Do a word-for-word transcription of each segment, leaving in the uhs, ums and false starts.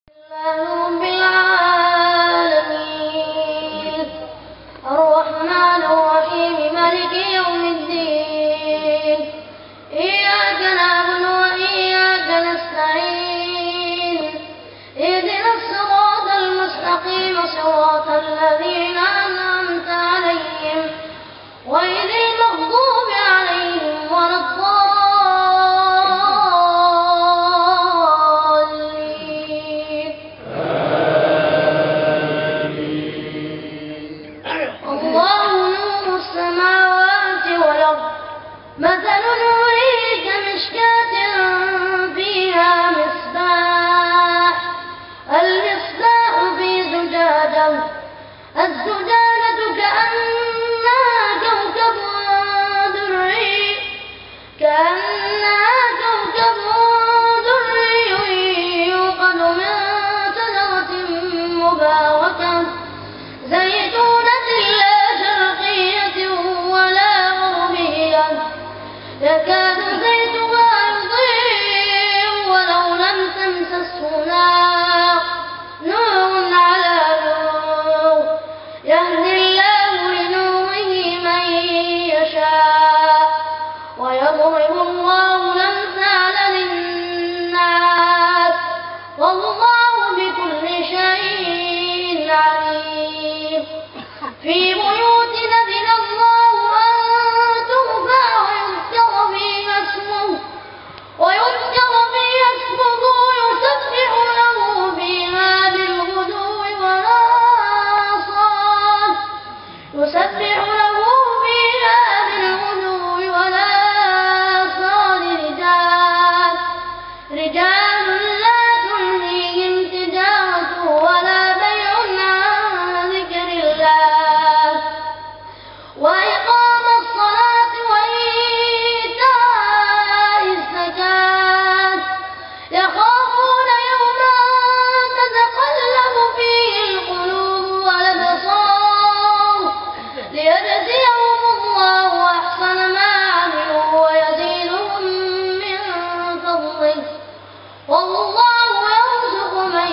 رب العالمين الرحمن الرحيم مالك يوم الدين إياك نعبد وإياك نستعين اهدنا الصراط المستقيم صراط الذين أنعمت عليهم غير المغضوب عليهم ولا الضالين الله نور السماوات والأرض مثل نوره كمشكاة فيها مصباح المصباح في زجاجة الزجاجة كأنها كوكب دري كأنها كوكب دري يوقد من شجرة مباركة زيتونة لا شرقية ولا غربية يكاد زيتها يضيء ولو لم تمسسه نار نور على نور يهدي الله لنوره من يشاء ويضرب الله الأمثال للناس والله بكل شيء عليم في بيوت أذن الله أن ترفع ويذكر فيها اسمه ويذكر فيها اسمه يسبح له فيها بالغدو والآصال يسبح له فيها بالغدو والآصال رجال رجال لا تلهيهم تجارة ولا بيع عن ذكر الله وإقام الصلاة وإيتاء الزكاة يخافون يوما تتقلب فيه القلوب والأبصار ليجزيهم الله أحسن ما عملوا ويزيدهم من فضله والله يرزق من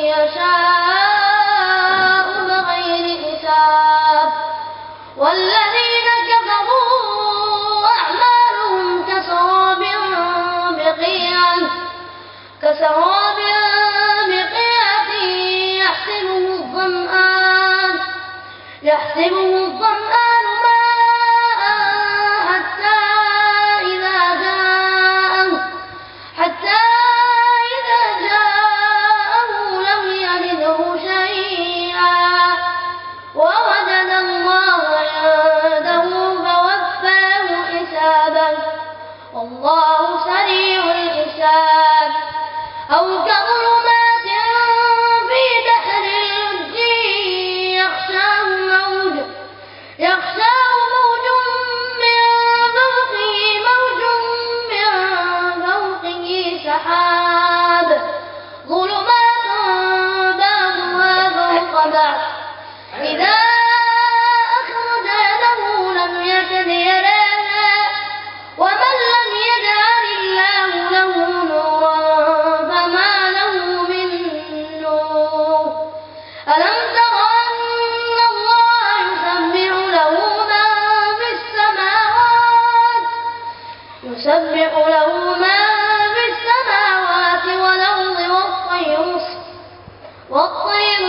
يشاء بغير حساب والذين كفروا أعمالهم كسراب بقيعة كسراب بقيعة يحسبه الظمآن يحسبه الظمآن ماء حتى إذا جاءه حتى إذا جاءه لم يجده شيئا ووجد الله عنده فوفاه حسابه والله سريع الحساب أو كظلمات في بحر اللج يغشاه موج يغشاه موج من فوقه موج من فوقه سحاب ظلمات بعضها فوق بعض إذا أخرج يده لم يكد يراها ومن لم يجعل الله له نورا فما له من نور ألم تر أن الله يسبح له من في السماوات يسبح له من في السماوات والأرض والطير والطير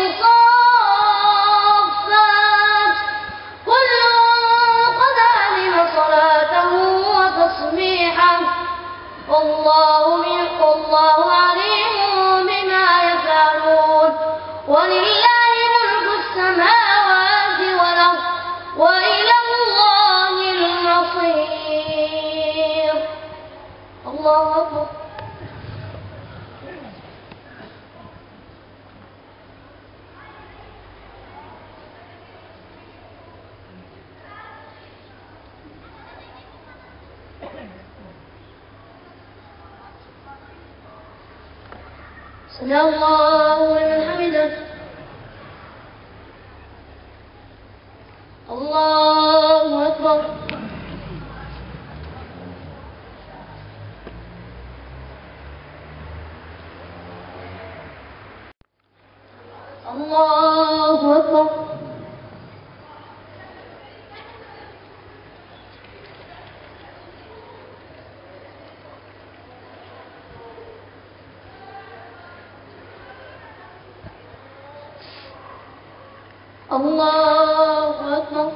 صافات كل قد علم صلاته وتسبيحه والله من والله عليم بما يفعلون ولله ملك السماوات والأرض وإلى الله المصير الله أكبر. سمع الله لمن حمده الله أكبر. الله أكبر. الله أكبر.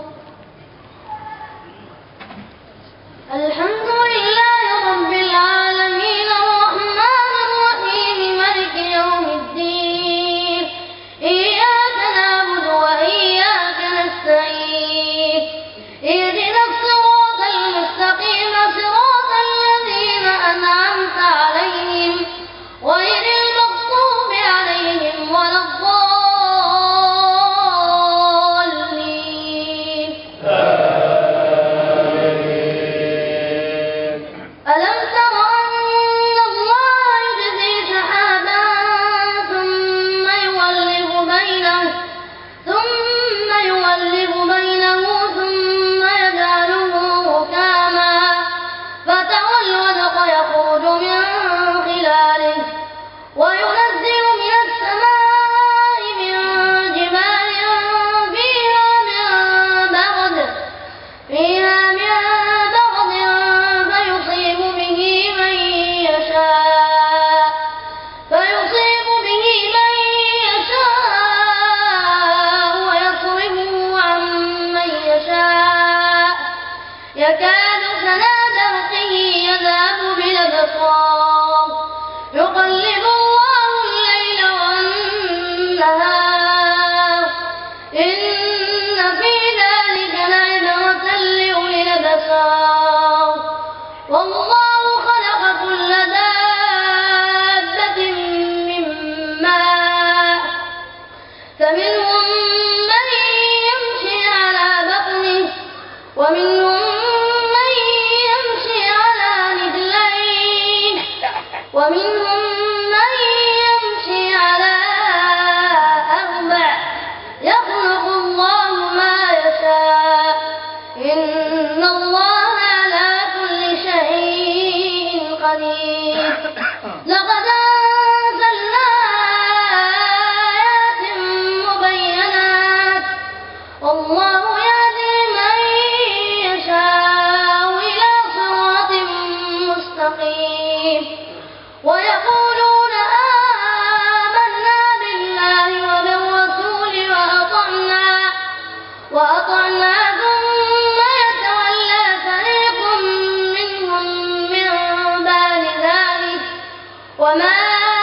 الحمد لله رب العالمين الرحمن الرحيم مالك يوم الدين إياك نعبد وإياك نستعين اهدنا الصراط المستقيم صراط الذين أنعمت عليهم غير المغضوب عليهم ولا الضالين. ألم تر أن الله يجزي سحابا ثم يولف بينه ثم يولف بينه ثم يجعله ركاما فترى الودق يخرج من خلاله وينزل من السماء من جبال فيها من برد فيها من برد فيصيب به من يشاء فيصيب به من يشاء ويصرفه عن من يشاء يكاد سنا برقه يذهب بالأبصار يقلب الله الليل والنهار إن في ذلك لعبرة لأولي الأبصار والله خلق كل دابة من ماء فمنهم من يمشي على بطنه ومنهم من يمشي على رجلين ومنهم من يمشي على أربع يخلق الله ما يشاء إن الله على كل شيء قدير. لقد أنزلنا آيات مبينات والله يهدي من يشاء إلى صراط مستقيم. ويقولون آمنا بالله وبالرسول وأطعنا وأطعنا ثم يتولى فريق منهم من بعد ذلك وما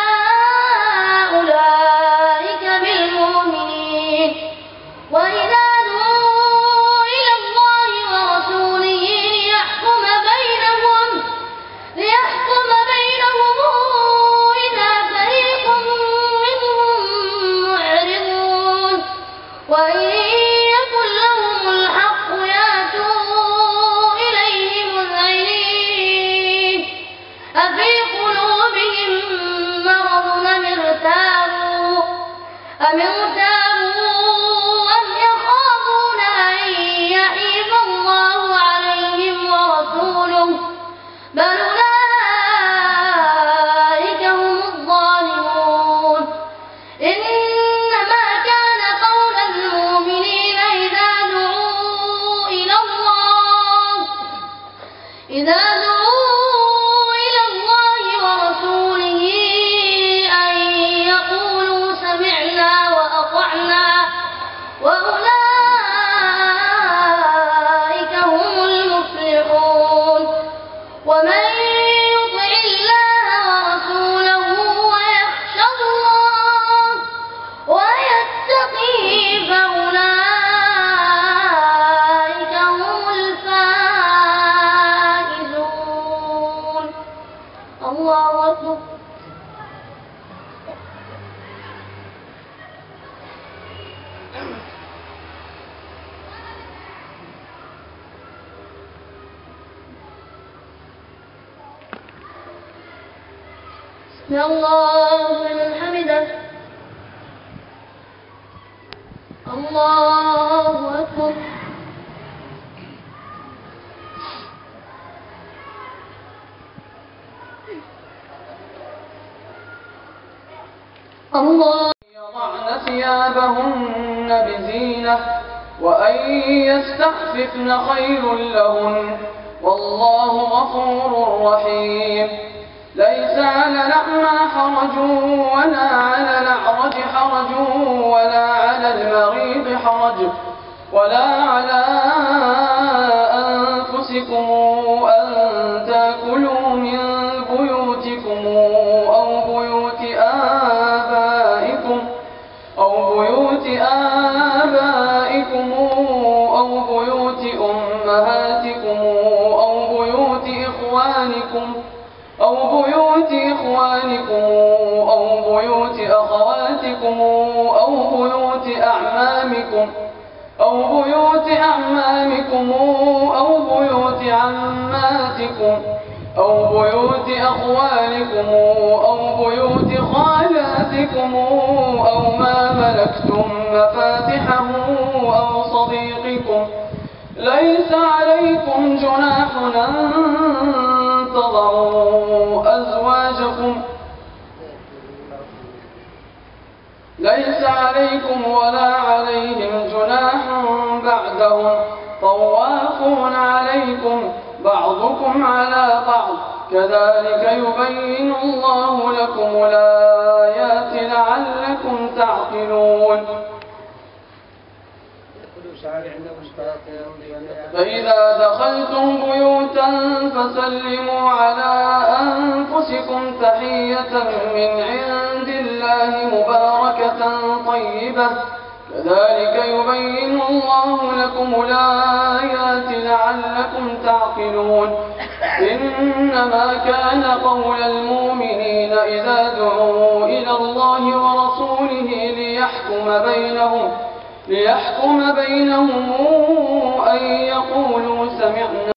أولئك بالمؤمنين. وإذا دعوا إلى الله ورسوله ليحكم بينهم ليحكم بينهم إذا فريق منهم معرضون وإن يكن لهم الحق يأتوا إليه مذعنين أفي قلوبهم مرض أم ارتابوا أم ارتابوا أم يخافون أن يحيف الله عليهم ورسوله بل أولئك هم الظالمون. إنما كان قول المؤمنين إذا دعوا إلى الله إذا دعوا إلى الله ورسوله أن يقولوا سمعنا وأطعنا وأولئك هم المفلحون. ومن يطع الله ورسوله ويخشى الله ويتقيه فأولئك هم الفائزون. الله أكبر. سمع الله لمن حمده. الله أكبر. الله. يضعن ثيابهن بزينة وأن يستعففن خير لهن والله غفور رحيم. ليس على الأعمى حرج ولا على الأعرج حرج ولا على المريض حرج ولا على أنفسكم أن تأكلوا من بيوتكم أو بيوت آبائكم أو بيوت آبائكم أو بيوت أمهاتكم أو بيوت إخوانكم أو بيوت إخوانكم أو بيوت أخواتكم أو بيوت أعمامكم أو بيوت أعمامكم أو بيوت عماتكم أو بيوت أخوالكم أو بيوت خالاتكم أو ما ملكتم مفاتحه أو صديقكم. ليس عليكم جناح أن تضعوا أزواجكم ليس عليكم ولا عليهم جناح بعدهم طوافون عليكم بعضكم على بعض كذلك يبين الله لكم الآيات لعلكم تعقلون. فإذا دخلتم بيوتا فسلموا على أنفسكم تحية من عند الله مباركة طيبة كذلك يبين الله لكم الآيات لعلكم تعقلون. إنما كان قول المؤمنين إذا دعوا إلى الله ورسوله ليحكم بينهم ليحكم بينهم أن يقولوا سمعنا